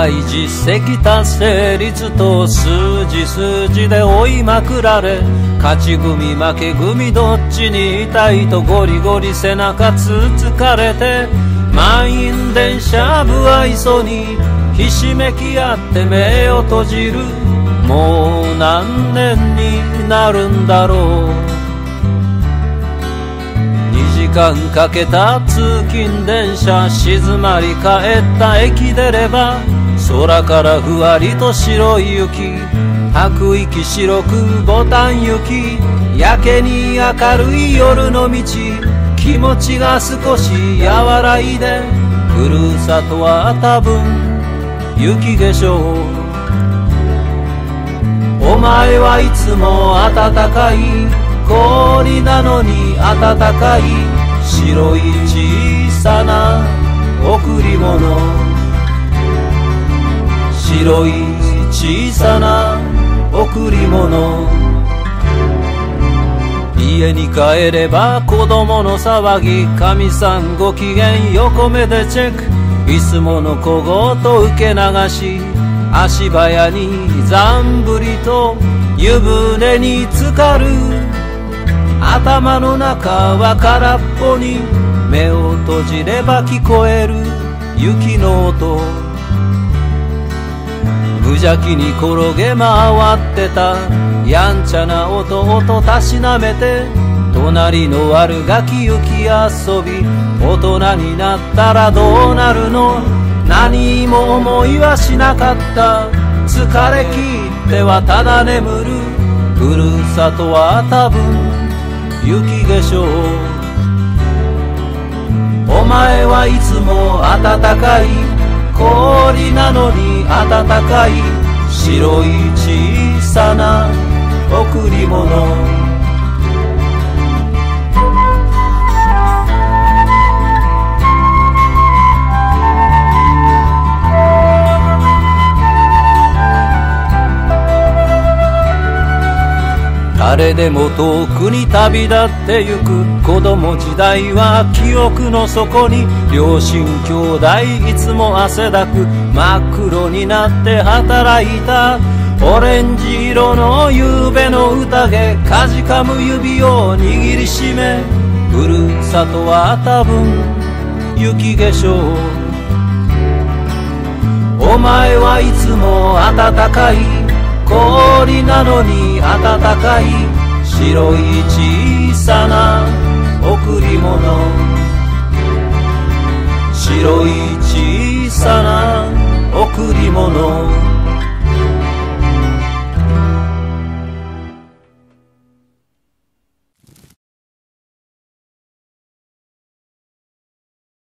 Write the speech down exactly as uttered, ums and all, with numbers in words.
い実績達成率と数字数字で追いまくられ、勝ち組負け組どっちにいたいとゴリゴリ背中つつかれて、満員電車不愛想にひしめき合って目を閉じる。もう何年になるんだろう。にじかんかけた通勤電車、静まり返った駅出れば、空からふわりと白い雪、吐く息白くボタン雪、やけに明るい夜の道、気持ちが少し和らいで、ふるさとは多分雪化粧。お前はいつも暖かい氷なのに暖かい白い小さな贈り物、白い小さな贈り物。家に帰れば子供の騒ぎ、かみさんご機嫌横目でチェック、いつもの小言受け流し、足早にざんぶりと湯船に浸かる。頭の中は空っぽに、目を閉じれば聞こえる雪の音。無邪気に転げ回ってたやんちゃな弟とたしなめて、隣の悪ガキ行き遊び、大人になったらどうなるの、何も思いはしなかった。疲れ切ってはただ眠る。ふるさとは多分雪化粧。お前はいつも暖かい氷なのに暖かい白い小さな贈り物。誰でも遠くに旅立ってゆく。子供時代は記憶の底に、両親兄弟いつも汗だく、真っ黒になって働いた。オレンジ色の夕べの宴、かじかむ指を握りしめ、ふるさとは多分雪化粧。お前はいつも暖かい氷なのに暖かい白い小さな贈り物、白い小さな贈り物。